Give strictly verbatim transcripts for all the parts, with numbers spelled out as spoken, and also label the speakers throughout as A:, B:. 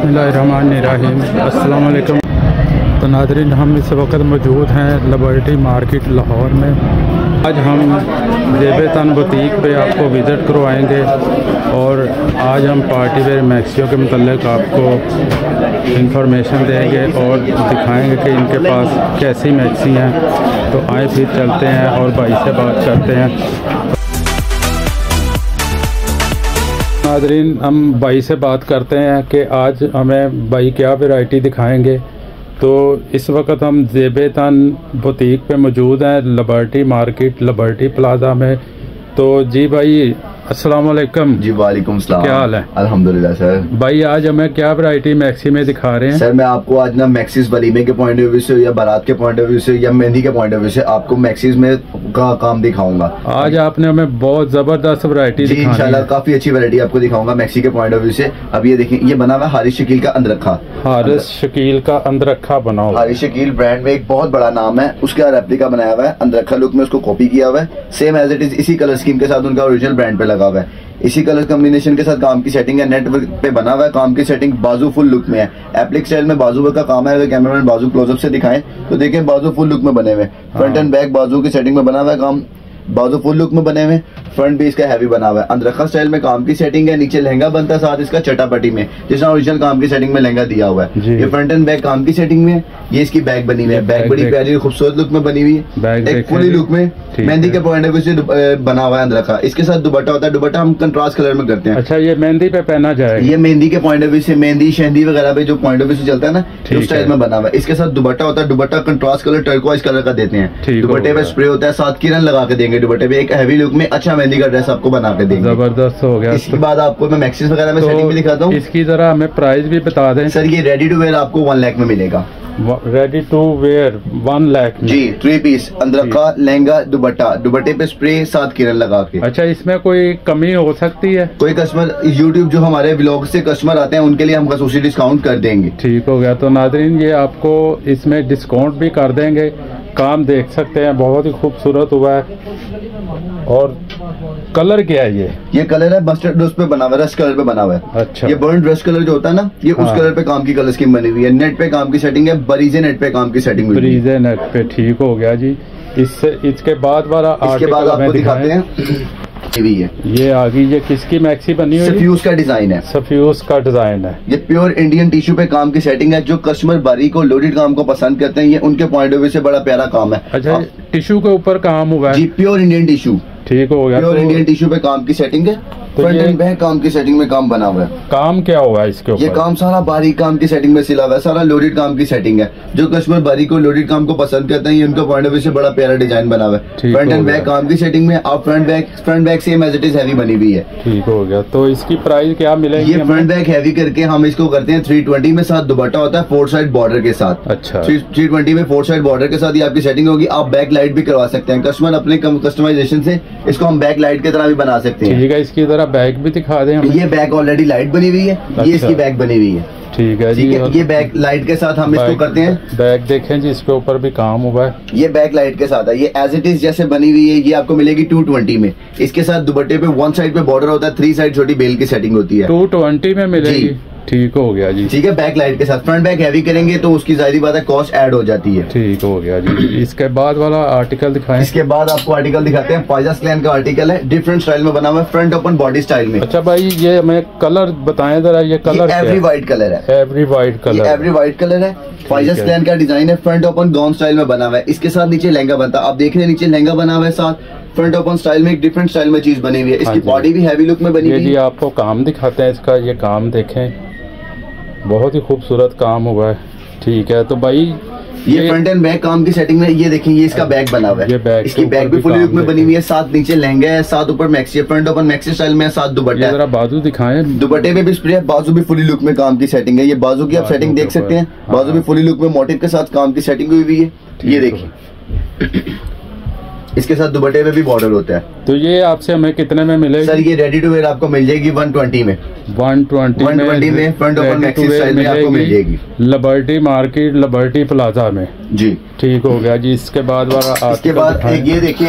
A: बिस्मिल्लाहिर्रहमानिर्रहीम। अस्सलाम वालेकुम। तो नाज़रीन, हम इस वक्त मौजूद हैं लिबर्टी मार्केट लाहौर में। आज हम जेब तन बुटीक पे आपको विज़िट करवाएंगे और आज हम पार्टी वेयर मैक्सियों के मतलब आपको इंफॉर्मेशन देंगे और दिखाएंगे कि इनके पास कैसी मैक्सी हैं। तो आए फिर चलते हैं और भाई से बात करते हैं। नाज़रीन, हम भाई से बात करते हैं कि आज हमें भाई क्या वैरायटी दिखाएंगे। तो इस वक्त हम जेब तन बुटीक पे मौजूद हैं लिबर्टी मार्केट लिबर्टी प्लाजा में। तो जी भाई, अस्सलाम वालेकुम।
B: जी वालेकुम सलाम।
A: क्या हाल है?
B: अल्हम्दुलिल्लाह सर।
A: भाई आज हमें क्या वैरायटी मैक्सी में दिखा रहे हैं?
B: सर मैं आपको आज ना मैक्सिस वलीमे के पॉइंट ऑफ व्यू से या बारात के पॉइंट ऑफ व्यू से या मेहंदी के पॉइंट ऑफ व्यू से आपको मैक्सिस में का काम दिखाऊंगा।
A: आज आपने हमें बहुत जबरदस्त वैरायटी दिखाई है।
B: इंशाल्लाह काफी अच्छी वैरायटी आपको दिखाऊंगा मैक्सी के पॉइंट ऑफ व्यू से। अब ये देखिए, ये बना हुआ हारिस शकील का अंदरखा।
A: हारिस शकील का अंदरखा बना हुआ।
B: हारिस शकील ब्रांड में एक बहुत बड़ा नाम है, उसका रेप्लिका बनाया हुआ है। अंदरखा लुक में उसको कॉपी किया हुआ है, सेम एज इट इज इसी कलर स्कीम के साथ उनका ओरिजिनल ब्रांड पे लगा हुआ है। इसी कलर कॉम्बिनेशन के साथ काम की सेटिंग है, नेटवर्क पे बना हुआ है। काम की सेटिंग बाजू फुल लुक में है, एप्लिक स्टाइल में बाजू का काम है। अगर कैमरामैन बाजू क्लोजअप से दिखाएं तो देखें बाजू फुल लुक में बने हुए। फ्रंट एंड बैक बाजू की सेटिंग में बना हुआ है काम, बाजू फुल लुक में बने हुए। फ्रंट भी इसका हैवी बना हुआ है। अंदरखा स्टाइल में काम की सेटिंग है, नीचे लहंगा बनता है साथ इसका चटापटी में, जिसमें ओरिजिनल काम की सेटिंग में लहंगा दिया हुआ है। ये फ्रंट एंड बैक काम की सेटिंग में है। ये इसकी बैग बनी हुई है, बैग बड़ी प्यारी खूबसूरत लुक में बनी हुई है, एक फुली लुक में मेहंदी के पॉइंट ऑफ व्यू से बना हुआ है अंदरखा। इसके साथ दुपट्टा होता है, दुपट्टा हम कंट्रास्ट कलर में करते हैं।
A: अच्छा, ये मेहंदी पे पहना जाएगा?
B: ये मेहंदी के पॉइंट ऑफ व्यू से, मेहंदी शहदी वगैरह पे जो पॉइंट ऑफ व्यू से चलता है ना, उस स्टाइल में बना हुआ है। इसके साथ दुपट्टा होता है, dupatta contrast colour turquoise colour का देते हैं। दुपट्टे पे स्प्रे होता है, साथ किरण लगा के देंगे दुपट्टे पे। एक हैवी लुक में अच्छा मेहंदी का ड्रेस आपको बना के देंगे।
A: जबरदस्त हो गया।
B: इसके बाद आपको मैं मैक्सिस वगैरह में सेटिंग भी दिखाता हूँ।
A: इसकी जरा हमें प्राइस भी बता दें।
B: सर ये रेडी टू वेयर आपको वन लाख में मिलेगा।
A: Ready to wear one lakh में?
B: जी, थ्री पीस अंदरखा लहंगा दुपट्टा, दुपट्टे पे स्प्रे साथ किरण लगा के।
A: अच्छा, इसमें कोई कमी हो सकती है?
B: कोई कस्टमर यूट्यूब जो हमारे व्लॉग से कस्टमर आते हैं उनके लिए हम खसूसी डिस्काउंट कर देंगे।
A: ठीक हो गया। तो नाज़रीन, ये आपको इसमें डिस्काउंट भी कर देंगे। काम देख सकते हैं, बहुत ही खूबसूरत हुआ है। और कलर क्या है ये? ये
B: कलर है मस्टर्ड, उस पे बना हुआ है, रस्ट कलर पे बना हुआ है।
A: अच्छा,
B: ये बर्न रस्ट कलर जो होता है ना, ये हाँ। उस कलर पे काम की कलर स्कीम बनी हुई है। नेट पे काम की सेटिंग है, बरीजे नेट पे काम की सेटिंग हुई है।
A: बरीजे नेट पे, ठीक हो गया जी। इससे इसके बाद वाला
B: इसके बाद आपको दिखाते हैं है।
A: ये आ गई, ये किसकी मैक्सी बनी हुई है?
B: सफ्यूज का डिजाइन है।
A: सफ्यूज का डिजाइन है।
B: ये प्योर इंडियन टिश्यू पे काम की सेटिंग है। जो कस्टमर बारीक और लोडेड काम को पसंद करते हैं, ये उनके पॉइंट ऑफ व्यू से बड़ा प्यारा काम है।
A: अच्छा, टिश्यू के ऊपर काम हुआ है?
B: जी, प्योर इंडियन टिश्यू।
A: ठीक हो गया।
B: प्योर इंडियन टिश्यू पे काम की सेटिंग है। फ्रंट एंड बैक काम की सेटिंग में काम बना हुआ है।
A: काम क्या हुआ है इसके ऊपर?
B: ये काम सारा बारीक काम की सेटिंग में सिला हुआ है, सारा लोडेड काम की सेटिंग है। जो कस्टमर बारीक और लोडेड काम को पसंद करते हैं, ये उनका पॉइंट ऑफ व्यू से बड़ा प्यारा डिजाइन बना हुआ है। फ्रंट एंड बैक काम की सेटिंग में। आप front back front back same as it is heavy बनी हुई है।
A: ठीक हो गया। तो इसकी प्राइस क्या मिलेगी?
B: ये फ्रंट बैक हैवी करके हम इसको करते हैं थ्री ट्वेंटी में, साथ दुपट्टा होता है फोर साइड बॉर्डर के साथ।
A: अच्छा,
B: थ्री ट्वेंटी में फोर साइड बॉर्डर के साथ ये आपकी सेटिंग होगी। आप बैक लाइट भी करवा सकते हैं, कस्टमर अपने कस्टमाइजेशन से इसको हम बैक लाइट की तरह भी बना सकते हैं।
A: ठीक है, इसकी तरह बैक भी दिखा दें हमें।
B: ये बैक ऑलरेडी लाइट बनी हुई है। अच्छा। ये इसकी बैक बनी हुई है।
A: ठीक है जी।
B: ये बैक लाइट के साथ हम इसको करते हैं।
A: बैक देखें जी, इसके ऊपर भी काम हुआ है।
B: ये बैक लाइट के साथ है, ये एज इट इज जैसे बनी हुई है। ये आपको मिलेगी टू ट्वेंटी में। इसके साथ दुपट्टे पे वन साइड पे बॉर्डर होता है, थ्री साइड छोटी बेल की सेटिंग होती है।
A: टू ट्वेंटी में मिलेगी। ठीक हो गया जी।
B: ठीक है, बैक लाइट के साथ। फ्रंट बैक हैवी करेंगे तो उसकी जाहिर बात है कॉस्ट ऐड हो जाती है।
A: ठीक हो गया जी। इसके बाद वाला आर्टिकल दिखाएं।
B: इसके बाद आपको आर्टिकल दिखाते हैं। पाइजास क्लैन का आर्टिकल है, डिफरेंट स्टाइल में बना हुआ है, फ्रंट ओपन बॉडी स्टाइल में।
A: अच्छा भाई, ये हमें कलर बताएं जरा। ये कलर
B: एवरी व्हाइट कलर है।
A: Ivory white colour
B: ivory white colour है। पाइजास क्लैन का डिजाइन है, फ्रंट ओपन गाउन स्टाइल में बना हुआ है। इसके साथ नीचे लहंगा बनता है। आप देख रहे हैं नीचे लहंगा बना हुआ है, साथ फ्रंट ओपन स्टाइल में एक डिफरेंट स्टाइल में चीज बनी हुई है। इसकी बॉडी भी हैवी लुक में बनी हुई है।
A: आपको काम दिखाते हैं इसका। ये काम देखें, बहुत ही खूबसूरत काम हुआ है। ठीक है, तो भाई
B: ये फ्रंट एंड बैक काम की सेटिंग में। ये देखें, ये इसका बैग बना हुआ है। बैग इसकी बैग भी फुल लुक में बनी हुई है, साथ नीचे लहंगा है, साथ ऊपर मैक्सी है, फ्रंट ओपन मैक्सी स्टाइल में, साथ दुपट्टा है।
A: जरा बाजू दिखाएं।
B: दुपट्टे पे भी स्प्रे है, बाजू भी फुली लुक में काम की सेटिंग है। ये बाजू की आप सेटिंग देख सकते हैं, बाजू भी फुली लुक में मोटिव के साथ काम की सेटिंग हुई हुई है। ये देखिए, इसके साथ दुपट्टे पे भी बॉर्डर होता है।
A: तो ये आपसे हमें कितने में मिलेगी?
B: सर ये रेडी टू वेयर आपको मिल जाएगी वन ट्वेंटी में।
A: वन ट्वेंटी
B: में फ्रंट ओपन मैक्सी स्टाइल में आपको मिल जाएगी
A: लिबर्टी मार्केट लिबर्टी प्लाजा में।
B: जी,
A: ठीक हो गया जी। इसके बाद वाला
B: इसके बाद एक ये देखिए,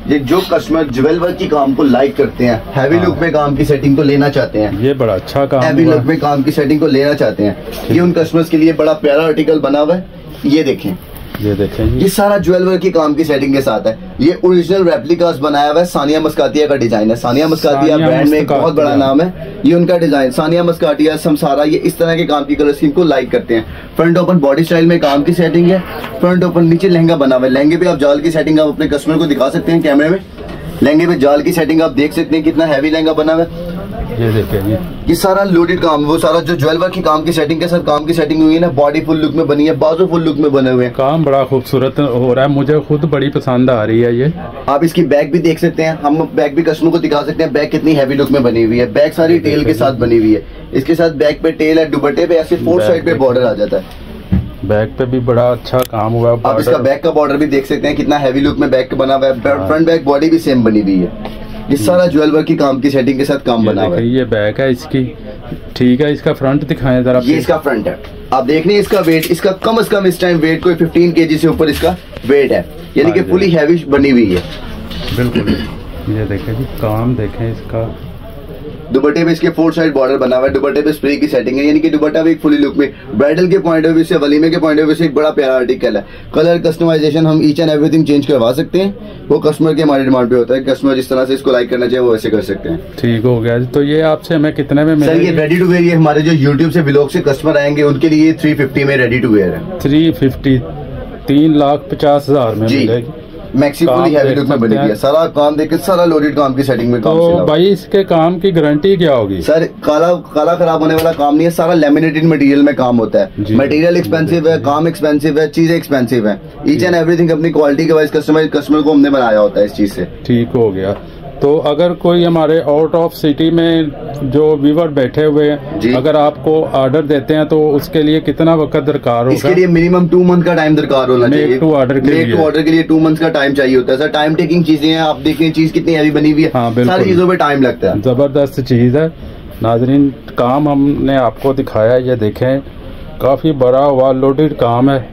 B: ये जो कस्टमर ज्वेल वर्क की काम को लाइक करते हैं, हैवी लुक में काम की सेटिंग को लेना चाहते हैं,
A: ये बड़ा अच्छा काम
B: हैवी लुक में काम की सेटिंग को लेना चाहते हैं, ये उन कस्टमर्स के लिए बड़ा प्यारा आर्टिकल बना हुआ है। ये देखें,
A: ये देखें,
B: ये सारा ज्वेल वर्क की काम की सेटिंग के साथ है। ये ओरिजिनल रेप्लिकास बनाया हुआ है, सानिया मस्कातिया का डिजाइन है। सानिया मस्कातिया ब्रांड में एक बहुत बड़ा नाम है, ये उनका डिजाइन। सानिया मस्कातिया, समसारा, ये इस तरह के काम की कलर स्कीम को लाइक करते हैं। फ्रंट ओपन बॉडी स्टाइल में काम की सेटिंग है, फ्रंट ओपन नीचे लहंगा बना हुआ है। लहंगे पे आप जाल की सेटिंग आप अपने कस्टमर को दिखा सकते हैं कैमरे में। लहंगे पे जाल की सेटिंग आप देख सकते हैं, कितना हैवी लहंगा बना हुआ है।
A: ये देखें, ये
B: ये सारा लोडेड काम, वो सारा जो ज्वेल वर्क की काम की सेटिंग के साथ काम की सेटिंग हुई है ना, बॉडी फुल लुक में बनी है, बाजू फुल लुक में बने हुए हैं।
A: काम बड़ा खूबसूरत हो रहा है, मुझे खुद बड़ी पसंद आ रही है। ये
B: आप इसकी बैक भी देख सकते हैं, हम बैक भी कस्टमर को दिखा सकते हैं। बैक कितनी हैवी लुक में बनी हुई है, बैक सारी टेल के साथ बनी हुई है। इसके साथ बैक पे टेल है, दुपट्टे पे ऐसे फोर साइड पे बॉर्डर आ जाता है।
A: बैक पे भी बड़ा अच्छा काम हुआ है।
B: आप इसका बैक का बॉर्डर भी देख सकते हैं, कितना हैवी लुक में बैक बना हुआ है। फ्रंट बैक बॉडी भी सेम बनी हुई है। ये सारा ज्वेल वर्क की काम की सेटिंग के साथ काम बना हुआ है।
A: ये बैक है इसकी, ठीक है। इसका फ्रंट दिखाएं जरा।
B: ये इसका फ्रंट है, आप देख रहे हैं। इसका वेट, इसका कम से कम इस टाइम वेट कोई पंद्रह केजी से ऊपर इसका वेट है, यानी कि फुली हैवी बनी हुई है।
A: बिल्कुल, ये देखें जी, काम देखें इसका।
B: दुपट्टे पे इसके फोर साइड बॉर्डर बना हुआ है, दुपट्टे पे स्प्रे की सेटिंग है, यानी कि दुपट्टा भी एक फुली लुक में, ब्राइडल के पॉइंट ऑफ व्यू से, वलीमे के पॉइंट ऑफ व्यू से एक बड़ा प्यारा आर्टिकल है। कलर कस्टमाइजेशन हम ईच एंड एवरीथिंग चेंज करवा सकते हैं, वो कस्टमर के हमारे डिमांड पे होता है। कस्टमर जिस तरह से इसको लाइक करना चाहिए वो वैसे कर सकते हैं।
A: ठीक हो गया। तो ये आपसे हमें कितने में मिलेगा?
B: सर ये रेडी टू वेयर, ये हमारे जो यूट्यूब से व्लॉग से कस्टमर आएंगे उनके लिए थ्री फिफ्टी में रेडी टू वेयर है।
A: थ्री फिफ्टी, तीन लाख पचास हजार में मिलेगी।
B: मैक्सी फुली हैवी लुक में बनी है। सारा काम देखे, सारा लोडेड काम की सेटिंग में काम।
A: तो भाई इसके काम की गारंटी क्या होगी?
B: सर काला काला खराब होने वाला काम नहीं है, सारा लैमिनेटेड मटेरियल में काम होता है। मटेरियल एक्सपेंसिव है, काम एक्सपेंसिव है, चीजें एक्सपेंसिव है। ईच एंड एवरीथिंग अपनी क्वालिटी के वाइज कस्टमर कस्टमर को हमने बनाया होता है इस चीज से।
A: ठीक हो गया। तो अगर कोई हमारे आउट ऑफ सिटी में जो व्यूवर बैठे हुए हैं, अगर आपको ऑर्डर देते हैं तो उसके लिए कितना वक्त दरकार होगा?
B: इसके लिए मिनिमम टू मंथ का टाइम दरकार होना चाहिए।
A: टू ऑर्डर के लिए
B: ऑर्डर के लिए टू मंथ का टाइम चाहिए होता है सर। टाइम टेकिंग चीजें हैं, आप देखें चीज कितनी हैवी बनी हुई है।
A: हाँ,
B: सारी चीजों पे टाइम लगता है।
A: जबरदस्त चीज है नाजरीन। काम हमने आपको दिखाया, ये देखें काफी बड़ा हुआ लोडेड काम है,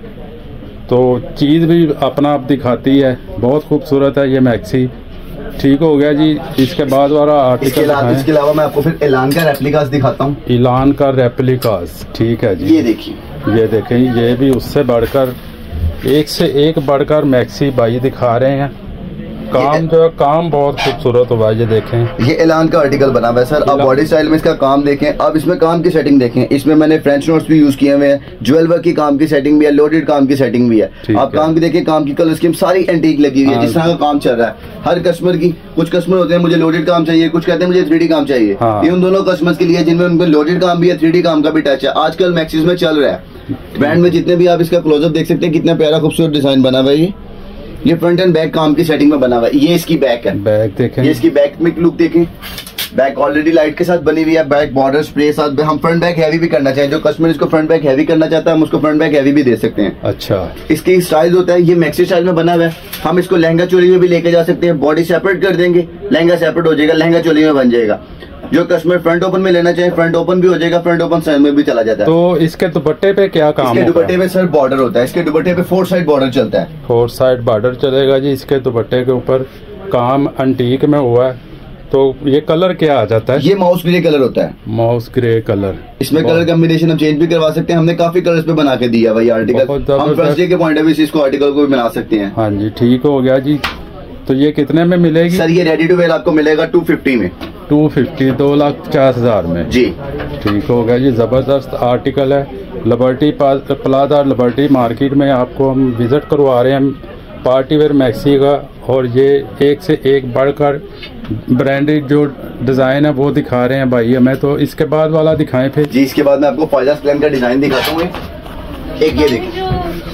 A: तो चीज भी अपना आप दिखाती है। बहुत खूबसूरत है ये मैक्सी। ठीक हो गया जी। इसके बाद वाला आर्टिकल
B: इसके अलावा मैं आपको फिर ऐलान का रेप्लिकास दिखाता हूँ।
A: ऐलान का रेप्लिकास, ठीक है जी।
B: ये देखिए,
A: ये देखें, ये भी उससे बढ़कर एक से एक बढ़कर मैक्सी भाई दिखा रहे हैं। काम जो है, काम बहुत खूबसूरत हुआ है। ये देखें,
B: ये ऐलान का आर्टिकल बना हुआ है सर। अब बॉडी स्टाइल में इसका काम देखें, अब इसमें काम की सेटिंग देखें। इसमें मैंने फ्रेंच नोट्स भी यूज किए हुए हैं, ज्वेल वर्क की काम की सेटिंग भी है, लोडेड काम की सेटिंग भी है। आप काम की देखें, काम की कलर स्कीम सारी एंटीक लगी हुई है। जिस तरह का काम चल रहा है हर कस्टमर की, कुछ कस्टमर होते हैं मुझे लोडेड काम चाहिए, कुछ कहते हैं मुझे थ्री डी काम चाहिए। ये उन दोनों कस्टमर्स के लिए जिनमें उनको लोडेड काम भी है, थ्री डी काम का भी टच है। आजकल मैक्सिस में चल रहा है ब्रांड में, जितने भी आप इसका क्लोजअप देख सकते हैं, कितना प्यारा खूबसूरत डिजाइन बना हुआ है। ये फ्रंट एंड बैक काम की सेटिंग में बना हुआ है। ये इसकी बैक है,
A: बैक देखें,
B: ये इसकी बैक में लुक देखें। बैक ऑलरेडी लाइट के साथ बनी हुई है, बैक बॉर्डर स्प्रे साथ। हम फ्रंट बैक हैवी भी करना चाहें, जो कस्टमर इसको फ्रंट बैक हैवी करना चाहता है हम उसको फ्रंट बैक हैवी भी दे सकते हैं।
A: अच्छा,
B: इसकी स्टाइल होता है, ये मैक्सी स्टाइल में बना हुआ है। हम इसको लहंगा चोली में भी लेके जा सकते हैं, बॉडी सेपरेट कर देंगे, लहंगा सेपरेट हो जाएगा, लहंगा चोली में बन जाएगा। जो कस्टमर फ्रंट ओपन में लेना चाहे फ्रंट ओपन भी हो जाएगा, फ्रंट ओपन साइड में भी चला जाता है।
A: तो इसके दुपट्टे पे क्या काम
B: इसके दुपट्टे पे सर बॉर्डर होता है, इसके दुपट्टे पे फोर साइड बॉर्डर चलता है।
A: फोर साइड बॉर्डर चलेगा जी। इसके दुपट्टे के ऊपर काम एंटीक में हुआ है। तो ये कलर क्या आ जाता है?
B: ये माउस ग्रे कलर होता है,
A: माउस ग्रे कलर।
B: इसमें कलर कॉम्बिनेशन हम चेंज भी करवा सकते हैं। हमने काफी कलर्स पे बना के दिया भाई आर्टिकल। हम फर्स्ट डे के पॉइंट ऑफ व्यू से इसको आर्टिकल को भी बना सकते हैं।
A: हाँ जी, ठीक हो गया जी। तो ये कितने में मिलेगी
B: सर? ये रेडी टू वेयर आपको मिलेगा टू फिफ्टी में।
A: टू फिफ्टी, दो लाख पचास हजार में
B: जी।
A: ठीक हो गया जी। जबरदस्त आर्टिकल है। लिबर्टी प्लाजा लिबर्टी मार्केट में आपको हम विजिट करवा रहे हैं पार्टी वेयर मैक्सी का, और ये एक से एक बढ़कर ब्रांडेड जो डिजाइन है वो दिखा रहे हैं भाई हमें। तो इसके बाद वाला दिखाएं फिर
B: जी। इसके बाद मैं आपको फायजा स्क्लैन का डिजाइन दिखाता हूँ। एक ये देखिए,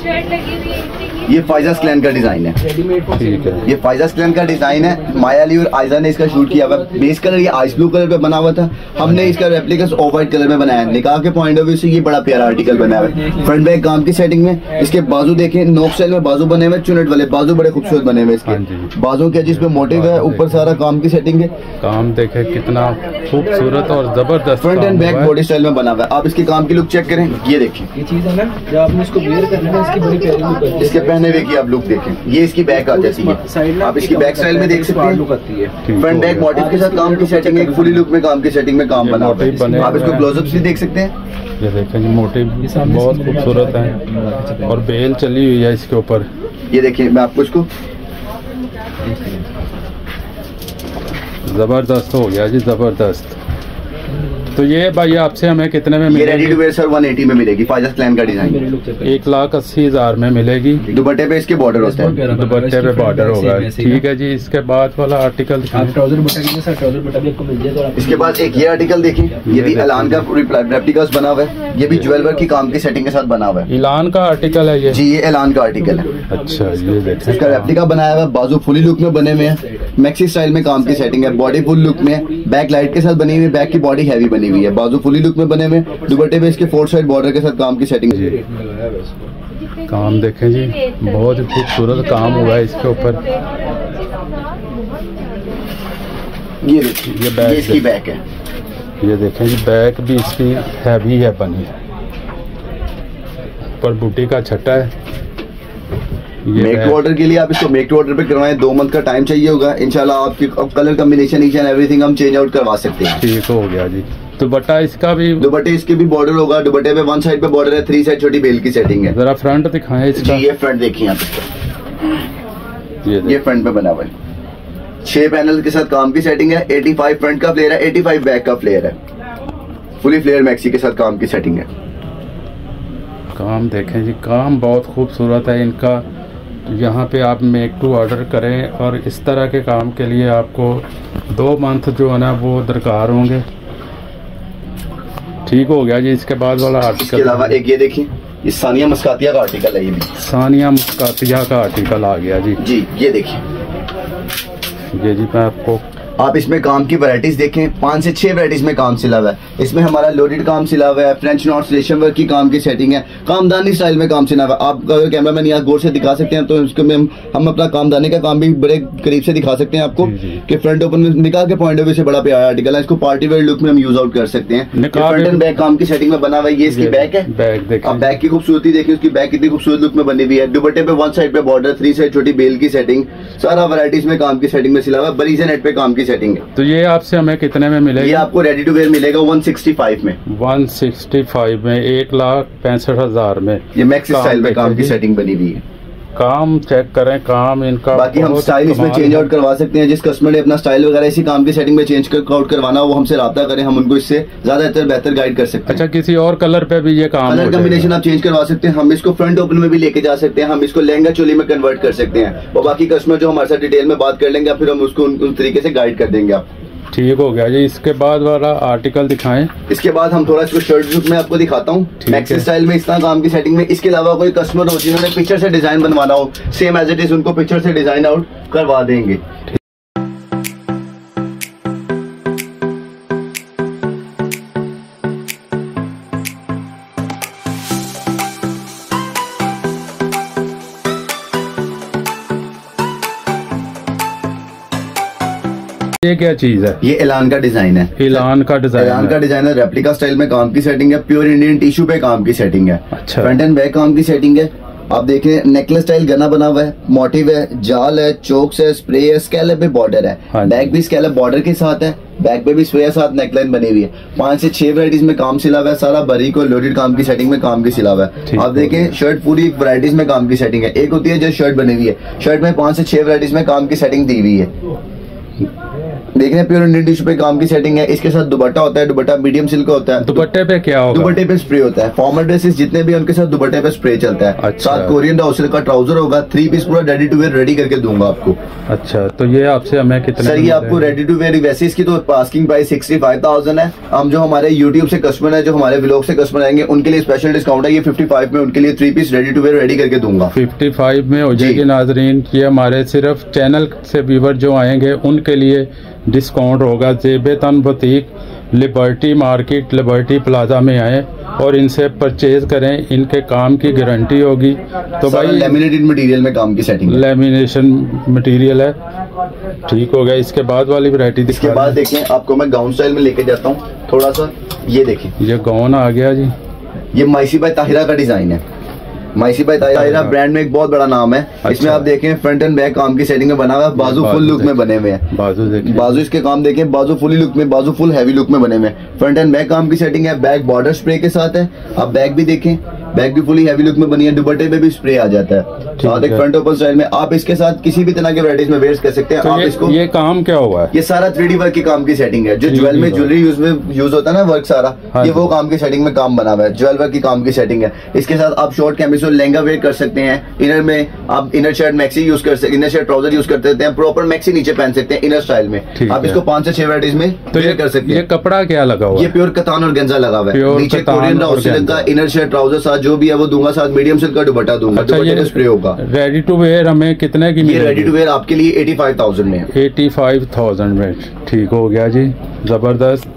B: ये फायजा स्क्लैन का डिजाइन है।
A: ठीक है,
B: ये फायजा स्क्लैन का डिजाइन है। माया अली और आयजा ने इसका शूट किया हुआ। बेस कलर ये आइस ब्लू कलर पे बना हुआ था, हमने इसका रेप्लिका ऑफ व्हाइट कलर में बनाया। निकाह के पॉइंट ऑफ व्यू से ये बड़ा प्यारा आर्टिकल बना हुआ है। फ्रंट बैक काम की सेटिंग में। इसके बाजू देखें, नोक स्टाइल में बाजू बने हुए, चुनट वाले बाजू बड़े खूबसूरत बने हुए इसके बाजू के, जिसपे मोटिव है, ऊपर सारा काम की सेटिंग है।
A: काम देखे कितना खूबसूरत और जबरदस्त।
B: Front and back body style में बना हुआ है। आप इसके काम की लुक चेक करें, ये देखिए।
C: ये चीज है ना, जब आपने इसको वेयर करना इसकी बड़ी प्यारी लुक है।
B: इसके पहने हुए की आप लुक देखें, ये इसकी बैक आ जाती है, आप इसकी बैक स्टाइल में देख सकते हैं। फ्रंट बैक मोटिव के साथ काम की सेटिंग है, फुली लुक में काम की सेटिंग में काम बना हुआ है। आप इसको क्लोजअप भी देख सकते हैं।
A: ये देखें जी, मोटिव बहुत खूबसूरत है और बेल चली हुई है इसके ऊपर।
B: ये देखिए, मैं आपको इसको
A: जबरदस्त हो गया जी, जबरदस्त। तो ये भाई आपसे हमें कितने में
B: ये
A: मिलेगी?
B: रेडी टू वेयर सर एक सौ अस्सी में मिलेगी, फाजस क्लैन का डिजाइन,
A: एक लाख अस्सी हजार में मिलेगी।
B: दुपट्टे पे इसके बॉर्डर होता है,
A: दुपट्टे पे बॉर्डर होगा, ठीक है जी। इसके बाद वाला आर्टिकल
C: ट्राउजर बटा के साथ ट्राउजर बटा भी आपको मिल जाएगा।
B: इसके बाद एक ये आर्टिकल देखिए, ये भी एलान का रेप्लिकास बना हुआ है, ये भी ज्वेल वर्क की काम की सेटिंग के साथ बना हुआ है।
A: एलान का आर्टिकल है ये
B: जी, ये एलान का आर्टिकल है।
A: अच्छा, ये देखिए
B: इसका रेप्लिका बनाया हुआ है, बाजू फुली लुक में बने हुए हैं, मैक्सी स्टाइल में काम की सेटिंग है, बॉडी फुल लुक में, बैक लाइट के साथ बनी हुई है, बैक की बॉडी हैवी बनी हुई है, बाजू फुली लुक में बने हुए, दुपट्टे पे इसके फोर साइड बॉर्डर के साथ काम की सेटिंग है।
A: काम देखें जी, बहुत ही खूबसूरत काम हुआ है इसके ऊपर।
B: ये देखिए,
A: ये बैक,
B: ये इसकी बैक है।
A: ये देखें जी, बैक भी इसकी हैवी है बनी, पर बूटी का छट्टा है।
B: मेक टू ऑर्डर के लिए आप इसको मेक टू ऑर्डर पे करवाएं, दो मंथ का टाइम चाहिए होगा, इंशाल्लाह आपकी colour combination each and everything हम चेंज आउट करवा सकते हैं।
A: ठीक हो गया जी। दुपट्टा इसका भी,
B: दुपट्टे इसके भी बॉर्डर होगा, दुपट्टे पे वन साइड पे बॉर्डर है, थ्री साइड छोटी बेल की सेटिंग है।
A: जरा फ्रंट दिखाएं इसका।
B: जी, ये फ्रंट देखिए आप इसका,
A: ये
B: ये फ्रंट पे बना हुआ है, छह पैनल के साथ काम की सेटिंग है, पचासी फ्रंट का फ्लेयर है, पचासी बैक का फ्लेयर है, फुली फ्लेयर मैक्सी के साथ काम की सेटिंग है।
A: काम देखें जी, काम बहुत खूबसूरत है इनका। यहाँ पे आप मेक टू ऑर्डर करें और इस तरह के काम के लिए आपको दो मंथ जो है ना वो दरकार होंगे। ठीक हो गया जी। इसके बाद वाला आर्टिकल,
B: इसके अलावा एक ये देखिए, ये सानिया मस्कातिया का आर्टिकल है, ये भी
A: सानिया मस्कातिया का आर्टिकल आ गया जी।
B: जी, ये देखिए,
A: ये जी मैं आपको,
B: आप इसमें काम की वैरायटीज देखें, पांच से छह वैरायटीज में काम सिला हुआ है। इसमें हमारा लोडेड काम सिला हुआ है, फ्रेंच नॉट्स रेशम वर्क की काम की सेटिंग है, कामदानी स्टाइल में काम सिला हुआ है। आप अगर कैमरा मैन यहाँ गौर से दिखा सकते हैं तो इसके में हम, हम अपना कामदानी का काम भी बड़े करीब से दिखा सकते हैं आपको कि फ्रंट ओपन निकाह के पॉइंट ऑफ व्यू से बड़ा प्यारा आर्टिकल है। इसको पार्टी वेयर लुक में हम यूज आउट कर सकते हैं। फ्रंट एंड बैक काम की सेटिंग में बना हुआ है। ये इसकी बैक है,
A: बैक देखिए,
B: आप बैक की खूबसूरती देखिए, उसकी बैक कितनी खूबसूरत लुक में बनी हुई है। दुपट्टे पे वन साइड पे बॉर्डर, थ्री साइड छोटी बेल की सेटिंग, सारा वैरायटीज में काम की सेटिंग में सिला हुआ है। बरीज़ नेट पे काम की सेटिंग है।
A: तो ये आपसे हमें कितने में मिलेगा?
B: ये आपको रेडी टू वेयर मिलेगा एक सौ पैंसठ में,
A: एक सौ पैंसठ में, एक लाख पैंसठ हजार में।
B: ये मैक्स स्टाइल में काम की सेटिंग बनी हुई है।
A: काम चेक करें, काम इनका।
B: बाकी हम स्टाइल इसमें चेंज आउट करवा सकते हैं। जिस कस्टमर ने अपना स्टाइल वगैरह इसी काम की सेटिंग में चेंज आउट करवाना हो वो हमसे राब्ता करें, हम उनको इससे ज्यादा बेहतर गाइड कर सकते हैं।
A: अच्छा, किसी और कलर पे भी ये काम,
B: कलर कॉम्बिनेशन आप चेंज करवा सकते हैं। हम इसको फ्रंट ओपन में भी लेके जा सकते हैं, हम इसको लहंगा चोली में कन्वर्ट कर सकते हैं, और बाकी कस्टमर जो हमारे साथ डिटेल में बात कर लेंगे, फिर हम उसको उस तरीके से गाइड कर देंगे आप।
A: ठीक हो गया जी। इसके बाद वाला आर्टिकल दिखाएं।
B: इसके बाद हम थोड़ा इसको शर्ट लुक में आपको दिखाता हूँ, मैक्सी स्टाइल में, इस तरह काम की सेटिंग में। इसके अलावा कोई कस्टमर हो जिन्होंने पिक्चर से डिजाइन बनवाना हो, सेम एज इट इज उनको पिक्चर से डिजाइन आउट करवा देंगे।
A: ये क्या चीज है?
B: ये एलान का डिजाइन है।
A: एलान का डिजाइन,
B: एलान का डिजाइन है, रेप्लिका स्टाइल में काम की सेटिंग है, प्योर इंडियन टिश्यू पे काम की सेटिंग है।
A: अच्छा।
B: फ्रंट एंड बैक काम की सेटिंग है। आप देखें, नेकलेस स्टाइल गना बना हुआ है, मोटिव है, जाल है, चोक्स है, स्प्रे है, स्कैलप पे बॉर्डर है।
A: हाँ,
B: बैक भी स्कैलप बॉर्डर के साथ है, बैक पे भी स्प्रे के साथ नेकलाइन बनी हुई है। पांच से छह वैरायटीज में काम सिला हुआ है, सारा बारीक और लोडेड काम की सेटिंग में काम की सिला हुआ है। आप देखें, शर्ट पूरी वैरायटीज में काम की सेटिंग है। एक होती है जो शर्ट बनी हुई है, शर्ट में पांच से छह वैरायटीज में काम की सेटिंग दी हुई है। देख रहे हैं, प्योर इंडियन टिश्यू पे काम की सेटिंग है। इसके साथ दुपट्टा होता है, दुपट्टा मीडियम सिल्क होता है।
A: दुपट्टे पे क्या होगा?
B: दुपट्टे पे स्प्रे होता है। फॉर्मल ड्रेसेस जितने भी उनके साथ दुपट्टे पे स्प्रे चलता है।
A: अच्छा।
B: साथ कोरियन डाउसर का ट्राउजर होगा, थ्री पीस पूरा रेडी टू वेयर रेडी करके दूंगा आपको।
A: अच्छा, तो ये आपसे हमें कितने?
B: सर ये आपको रेडी टू वेयर, वैसे इसकी तो asking price sixty five thousand है। हम जो हमारे यूट्यूब से कस्टमर है, जो हमारे व्लॉग से कस्टमर आएंगे, उनके लिए स्पेशल डिस्काउंट है। ये फिफ्टी फाइव में उनके लिए three piece ready to wear ready करके दूंगा।
A: फिफ्टी फाइव में हो जाएगी नाजरीन। ये हमारे सिर्फ चैनल से व्यूवर जो आएंगे उनके लिए डिस्काउंट होगा। जेबेतन boutique, Liberty Market, Liberty Plaza में आए और इनसे परचेज करें। इनके काम की गारंटी होगी। तो भाई
B: लेमिनेटेड मटेरियल में काम की सेटिंग,
A: लेमिनेशन मटेरियल है। ठीक हो गया। इसके बाद वाली वैरायटी दिखा।
B: इसके बाद देखें, आपको मैं गाउन स्टाइल में लेके जाता हूँ थोड़ा सा। ये देखें,
A: ये गाउन आ गया जी।
B: ये माइसी बाई ताहिरा का डिजाइन है। माइसी भाई ताहिरा ब्रांड में एक बहुत बड़ा नाम है।
A: अच्छा।
B: इसमें आप देखें फ्रंट एंड बैक काम की सेटिंग में बना हुआ है, बाजू फुल लुक में बने हुए हैं।
A: बाजू देखिए,
B: बाजू इसके काम देखें, बाजू फुली लुक में, बाजू फुल हैवी लुक में बने हुए हैं। फ्रंट एंड बैक काम की सेटिंग है, बैक बॉर्डर स्प्रे के साथ है। आप बैक भी देखें, बैक भी फुली हैवी लुक में बनी है, दुपट्टे पे भी स्प्रे आ जाता है। साथ एक फ्रंट ओपन स्टाइल में आप इसके साथ किसी भी तरह के वैराइटीज में वेयर कर सकते हैं।
A: तो
B: आप
A: ये,
B: इसको
A: ये काम क्या हुआ है?
B: ये सारा थ्री डी वर्क की काम की सेटिंग है, जो
A: थ्री डी
B: ज्वेल में
A: वर्क।
B: ज्वेलरी यूज में यूज होता है ना वर्क सारा,
A: हाँ
B: ये
A: जी।
B: वो काम की सेटिंग में काम बना हुआ है, ज्वेल वर्क की काम की सेटिंग है। इसके साथ आप शॉर्ट कैमिसोल लहंगा वेयर कर सकते हैं। इनर में आप इनर शर्ट मैक्सी यूज कर सकते, इनर शर्ट ट्राउजर यूज कर सकते हैं, प्रॉपर मैक्सी नीचे पहन सकते हैं इनर स्टाइल में।
A: ठीक
B: आप
A: है।
B: इसको पांच से छह वैराइटीज में
A: तो ये
B: वेयर कर सकते
A: ये
B: हैं।
A: कपड़ा क्या लगा हुआ
B: ये
A: है?
B: प्योर कतान और गेंजा लगा हुआ है,
A: प्योर
B: नीचे
A: कतान
B: कोरियन
A: और
B: राउसिल
A: गेंजा।
B: का इनर शर्ट ट्राउजर साथ जो भी है वो दूंगा, साथ मीडियम सिल्क का दुपट्टा दूंगा।
A: अच्छा,
B: दुपट्टे
A: ये
B: में स्प्रे होगा।
A: रेडी टू वेयर हमें कितने की
B: ये
A: मिलेगी?
B: रेडी टू वेयर आपके लिए एटी फाइव थाउजेंड में है।
A: एटी फाइव थाउजेंड में। ठीक हो गया जी, जबरदस्त।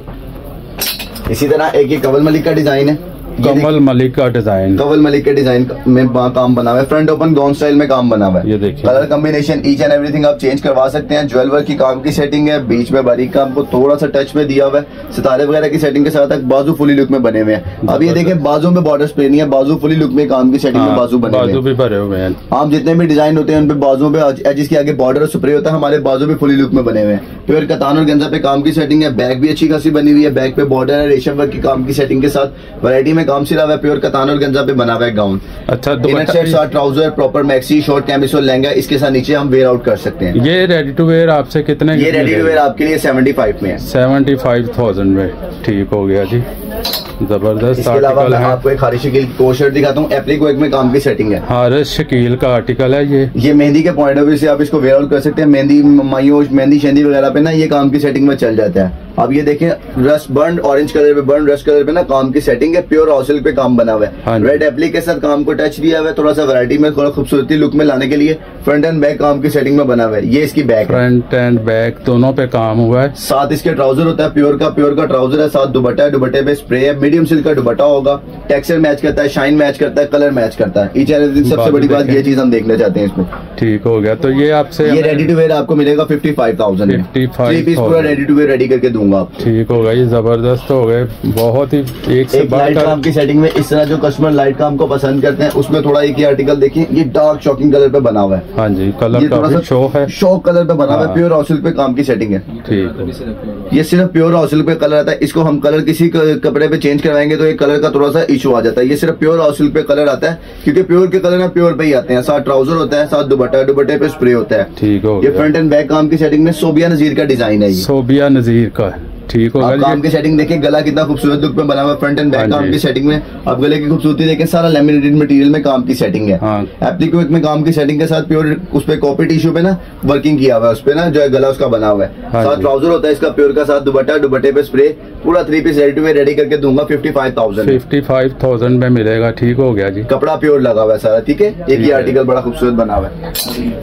B: इसी तरह एक ये कवल मलिक का डिजाइन है, ये
A: कमल मलिक का डिजाइन,
B: कवल मलिक के डिजाइन में बा- काम बना हुआ है, फ्रंट ओपन गाउन स्टाइल में काम बना हुआ है।
A: ये देखिए।
B: Colour combination each and everything आप चेंज करवा सकते हैं। ज्वेल वर्क की काम की सेटिंग है, बीच में बारीक काम को थोड़ा सा टच में दिया हुआ है, सितारे वगैरह की सेटिंग के साथ बाजू फुली लुक में बने हुए हैं। अब ये देखें बाजू में बॉर्डर स्प्रे नहीं है, बाजू फुली लुक में काम की सेटिंग में
A: हाँ,
B: बाजू बने हुए
A: बाजू
B: हैं।
A: भी भरे हुए हैं।
B: आप जितने भी डिजाइन होते हैं उन पे बाजू पे एजिस के आगे बॉर्डर स्प्रे होता है, हमारे बाजू भी फुली लुक में बने हुए हैं। प्योर कतान और गेंजा पे काम की सेटिंग है, बैक भी अच्छी खासी बनी हुई है, बैक पे बॉर्डर है, रेशम वर्क की काम की सेटिंग के साथ वैरायटी में काम सिला हुआ है। प्योर कतान और गेंजा पे बना हुआ है गाउन।
A: अच्छा,
B: इनर
A: दुपट्टा
B: शर्ट
A: भी-
B: साथ trouser proper maxi short camisole lehenga, इसके साथ नीचे हम वेयर आउट कर सकते हैं।
A: ये रेडी टू वेयर आपसे कितने
B: ये रेडी टू वेयर आपके लिए सेवेंटी फाइव में है।
A: सेवेंटी फाइव थाउजेंड में। ठीक हो गया जी, जबरदस्त
B: इसके अलावा
A: आर्टिकल
B: मैं
A: है।
B: आपको एक खारी शकील को शर्ट दिखाता हूँ, एप्लिक वर्क में काम की सेटिंग है।
A: हारिस शकील का आर्टिकल है ये।
B: ये मेहंदी के पॉइंट ऑफ व्यू से आप इसको वेयर आउट कर सकते हैं। मेहंदी माइयो मेहंदी शेंदी वगैरह पे ना ये काम की सेटिंग में चल जाता है। अब ये देखें रस्ट बर्न ऑरेंज कलर पे, बर्न रस्ट कलर पे ना काम की सेटिंग है, प्योर ऑसिल पे काम बना हुआ
A: हाँ
B: है।
A: जी।
B: रेड एप्लिक के साथ काम को टच दिया हुआ है, थोड़ा सा वैरायटी में थोड़ा खूबसूरती लुक में लाने के लिए फ्रंट एंड बैक काम की सेटिंग में बना हुआ है। ये इसकी बैक है,
A: फ्रंट एंड बैक दोनों पे काम हुआ है।
B: साथ इसके ट्राउजर होता है, प्योर का प्योर का ट्राउजर है, साथ दुपट्टा है, दुपट्टे पे स्प्रे है, मीडियम सिल्क का दुपट्टा होगा, टेक्सचर मैच करता है, शाइन मैच करता है, कलर मैच करता है। ईच एंड एवरीथिंग सबसे
A: बाजू
B: बड़ी बात
A: देखें।
B: ये चीज हम देखना चाहते हैं इसमें।
A: ठीक हो गया, तो ये आपसे
B: ये रेडी टू वेयर आपको मिलेगा फिफ्टी फाइव थाउजेंड में।
A: पचपन
B: थ्री पीस पूरा
A: हज़ार।
B: रेडी टू वेयर रेडी करके दूंगा आपको।
A: ठीक होगा, ये जबरदस्त हो गए, बहुत ही एक से
B: एक लाइट काम
A: बढ़कर।
B: की सेटिंग में इस तरह जो कस्टमर लाइट काम को पसंद करते हैं उसमें थोड़ा एक ही आर्टिकल देखिए, ये डार्क शॉकिंग कलर पे बना हुआ है।
A: हाँ जी, कलर
B: ये थोड़ा
A: काफी
B: सा
A: शो है।
B: शॉक कलर पे बना हुआ है,
A: हाँ।
B: प्योर ऑसिल पे काम की सेटिंग है।
A: ठीक,
B: ये सिर्फ प्योर ऑसिल पे कलर आता है, इसको हम कलर किसी क- कपड़े पे चेंज करवाएंगे तो ये कलर का थोड़ा सा इशू आ जाता है। ये सिर्फ प्योर ऑसिल पे कलर आता है, क्योंकि प्योर के कलर ना प्योर पे ही आते हैं। साथ ट्राउजर होता है, साथ दुपट्टा, दुपट्टे पे स्प्रे होता है।
A: ठीक हो
B: ये
A: गया।
B: फ्रंट एंड बैक काम की सेटिंग में सोबिया नजीर का डिजाइन है। ये
A: सोबिया नजीर का है। ठीक
B: आप
A: होगा
B: काम
A: जी।
B: की सेटिंग देखिए, गला कितना खूबसूरत लुक में बना हुआ है, फ्रंट एंड
A: हाँ
B: बैक काम
A: जी।
B: की सेटिंग में। आप गले की खूबसूरती देखिए, सारा लेमिनेटेड मटेरियल में काम की सेटिंग है।
A: हाँ।
B: एप्लिक वर्क में काम की सेटिंग के साथ प्योर उस पे कॉपी टिश्यू पे ना वर्किंग किया हुआ है, उस पे ना जो है गला उसका बना हुआ है।
A: हाँ
B: साथ
A: जी।
B: ट्राउजर होता है इसका प्योर का, साथ दुपट्टा, दुपट्टे पे स्प्रे, पूरा three piece ready to wear ready करके दूंगा fifty five thousand
A: fifty five thousand में मिलेगा। ठीक हो गया जी।
B: कपड़ा प्योर लगा हुआ है सारा। ठीक है, एक
A: ठीक
B: ही
A: है।
B: आर्टिकल बड़ा खूबसूरत बना हुआ है।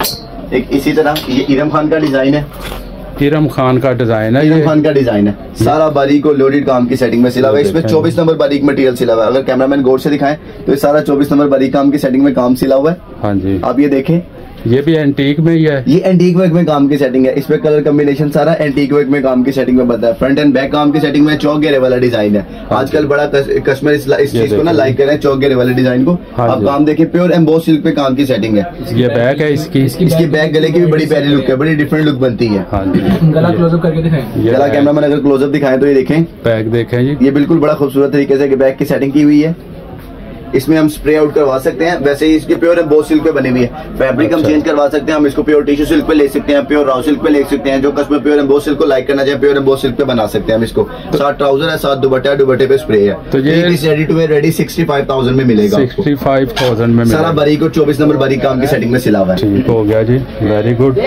B: एक इसी तरह ये इरम खान का डिजाइन है,
A: इरम खान का डिजाइन है
B: इरम
A: ये।
B: खान का डिजाइन है, सारा बारीक और लोडेड काम की सेटिंग में सिला हुआ है। इसमें
A: देखें।
B: चौबीस नंबर बारीक मटेरियल सिला हुआ है। अगर कैमरामैन गौर से दिखाएं तो ये सारा चौबीस नंबर बारीक काम की सेटिंग में काम सिला हुआ है।
A: हाँ जी,
B: आप ये देखें,
A: ये भी एंटीक में ही है।
B: ये एंटीक वर्क में काम की सेटिंग है। इसमें कलर कॉम्बिनेशन सारा एंटीक वर्क में काम की सेटिंग में बनता है। फ्रंट एंड बैक काम की सेटिंग में चौक घेरे वाला डिजाइन है। आजकल बड़ा कस्टमर इस, इस
A: ये
B: चीज को ना
A: देखिए।
B: लाइक कर रहे हैं, चौक घेरे वाले डिजाइन को।
A: हाँ
B: आप
A: जी।
B: काम देखिए, प्योर एम्बोस सिल्क पे काम की सेटिंग है।
A: ये बैग है इसकी।
B: इसकी बैक गले की भी बड़ी प्यारी लुक है, बड़ी डिफरेंट लुक बनती है।
A: हाँ जी,
C: गला क्लोजअप करके दिखाएं।
A: ये
B: गला
A: बैग-
B: कैमरामैन अगर क्लोजअप दिखाएं तो ये देखें,
A: बैग देखें जी।
B: ये बिल्कुल बड़ा खूबसूरत तरीके से बैक की सेटिंग की हुई है। इसमें हम स्प्रे आउट करवा सकते हैं, वैसे ही इसके प्योर एम्बोस सिल्क पे बनी हुई है। फैब्रिक हम
A: अच्छा।
B: चेंज करवा सकते हैं, हम इसको प्योर टिश्यू सिल्क पे ले सकते हैं, प्योर राव सिल्क पे ले सकते हैं। जो कस्टमर प्योर एम्बोस सिल्क को लाइक करना चाहे, प्योर एम्बोस सिल्क पे बना सकते हैं हम इसको। साथ ट्राउजर है, साथ दुपट्टा, दुपट्टे पे स्प्रे है।
A: तो ये
B: ready to wear ready sixty five thousand में मिलेगा आपको।
A: सिक्सटी फाइव थाउजेंड में
B: सारा
A: मिलेगा।
B: बारीक और चौबीस नंबर बारीक काम की सेटिंग में सिला हुआ है।
A: ठीक हो गया जी, वेरी गुड।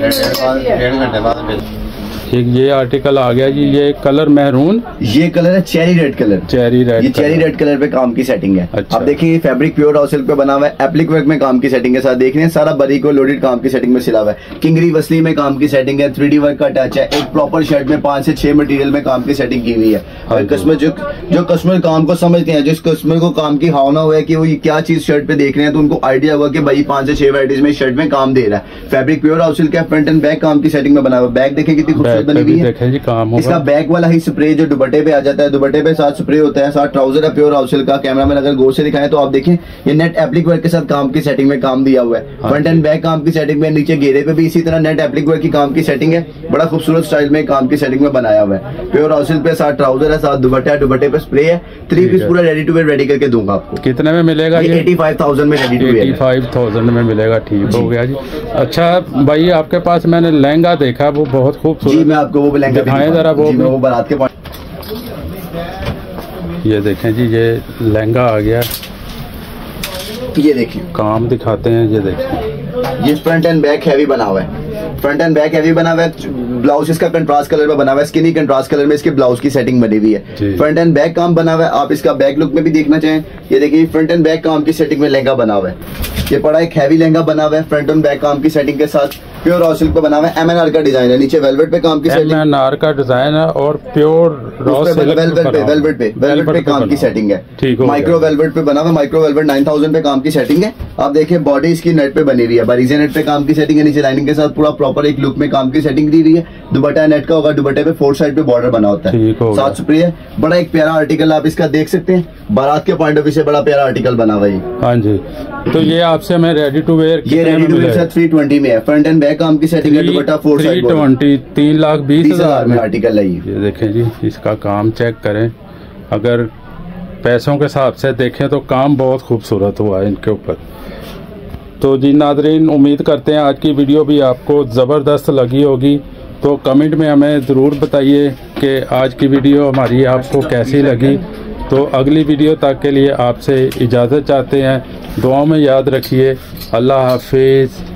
A: एक ये आर्टिकल आ गया जी, ये कलर मैरून,
B: ये कलर है cherry red colour.
A: Cherry red.
B: ये चेरी रेड कलर पे काम की सेटिंग है।
A: अच्छा।
B: आप देखिए, फैब्रिक प्योर हाउस सिल्क पे बना हुआ है, एप्लिक वर्क में काम की सेटिंग के साथ देख रहे हैं, सारा बारीक और लोडेड काम की सेटिंग में सिला हुआ है। किंगरी वसली में काम की सेटिंग है, थ्री डी वर्क का टच है। एक प्रॉपर शर्ट में पांच से छह मटेरियल में काम की सेटिंग की हुई है।
A: हाँ जी।
B: कस्टमर जो जो कस्टमर काम को समझते हैं, जिस कस्टमर को काम की भावना हुआ है कि वो ये क्या चीज शर्ट पे देख रहे हैं, तो उनको आइडिया हुआ कि भाई पांच से छह वैराइटीज में शर्ट में काम दे रहा है। फैब्रिक प्योर हाउस सिल्क है, फ्रंट एंड बैक काम की सेटिंग में बना हुआ है। बैक देखें कितनी खूबसूरत स्टाइल बनी हुई है।
A: देखें जी काम होगा।
B: इसका बैक वाला ही स्प्रे जो दुपट्टे पे आ जाता है, दुपट्टे पे साथ स्प्रे होता है, साथ ट्राउजर है प्योर हाउसिल का। कैमरा में अगर गौर से दिखाएं तो आप देखें ये नेट एप्लिक वर्क के साथ काम की सेटिंग में काम दिया हुआ है। फ्रंट एंड बैक काम की सेटिंग में, नीचे घेरे पे भी इसी तरह नेट एप्लिक वर्क की काम की सेटिंग है। बड़ा खूबसूरत स्टाइल में काम की सेटिंग में बनाया हुआ है। प्योर हाउसिल पे साथ ट्राउजर है, साथ दुपट्टा है, दुपट्टे पे स्प्रे है। थ्री पीस पूरा रेडी टू वेयर रेडी करके दूंगा आपको।
A: कितने में मिलेगा ये?
B: एटी फाइव थाउजेंड में ready to wear.
A: Eighty five thousand में मिलेगा। ठीक हो गया जी। अच्छा भाई आपके पास मैंने लहंगा देखा, वो बहुत खूबसूरत।
B: जी मैं आपको वो लहंगा
A: दिखाएं जरा। वो
B: जी, वो बारात के
A: ये देखें जी, ये लहंगा आ गया।
B: ये देखिए
A: काम दिखाते हैं। ये देखें,
B: ये फ्रंट एंड बैक हैवी बना हुआ है। फ्रंट एंड बैक हैवी बना हुआ है। ब्लाउज इसका कंट्रास्ट कलर में बना हुआ है, स्किनी कंट्रास्ट कलर में इसके ब्लाउज की सेटिंग बनी हुई है। फ्रंट एंड बैक काम बना हुआ है। आप इसका बैक लुक में भी देखना चाहें, ये देखिए फ्रंट एंड बैक काम की सेटिंग में लहंगा बना हुआ है। ये पड़ा एक हैवी लहंगा बना हुआ है फ्रंट एंड बैक काम की सेटिंग के साथ। प्योर रॉ सिल्क पे बना हुआ है। एमएनआर का डिजाइन है, नीचे वेलवेट पे काम की सेटिंग।
A: एमएनआर का डिजाइन है और प्योर रॉ सिल्क
B: वेलवेट पे वेलवेट पे वेलवेट पे काम की सेटिंग है।
A: ठीक है।
B: माइक्रो वेलवेट पे बना हुआ है। माइक्रो वेलवेट नाइन थाउजेंड पे काम की सेटिंग है। आप देखिए बॉडी इसकी नेट पे बनी हुई है, बारीजे नेट पे काम की सेटिंग है। नीचे लाइनिंग के साथ पूरा प्रॉपर एक लुक में काम की सेटिंग दी हुई है। दुपट्टा नेट का होगा, दुपट्टे पे फोर साइड पे बॉर्डर बना होता है, साथ स्प्रे है। बड़ा एक प्यारा आर्टिकल आप इसका देख सकते हैं। बारात के पॉइंट ऑफ व्यू से बड़ा प्यारा आर्टिकल बना हुआ है।
A: हाँ जी, तो ये आपसे मैं रेडी टू वेयर,
B: ये ready to wear three twenty में है। फ्रंट एंड बैक काम की सेटिंग है। दुपट्टा फोर साइड
A: ट्वेंटी तीन लाख बीस हजार में
B: आर्टिकल है।
A: ये देखें जी, इसका काम चेक करें। अगर पैसों के हिसाब से देखें तो काम बहुत खूबसूरत हुआ है इनके ऊपर। तो जी नादरीन, उम्मीद करते हैं आज की वीडियो भी आपको ज़बरदस्त लगी होगी। तो कमेंट में हमें ज़रूर बताइए कि आज की वीडियो हमारी आपको कैसी लगी। तो अगली वीडियो तक के लिए आपसे इजाज़त चाहते हैं। दुआओं में याद रखिए। अल्लाह हाफिज़।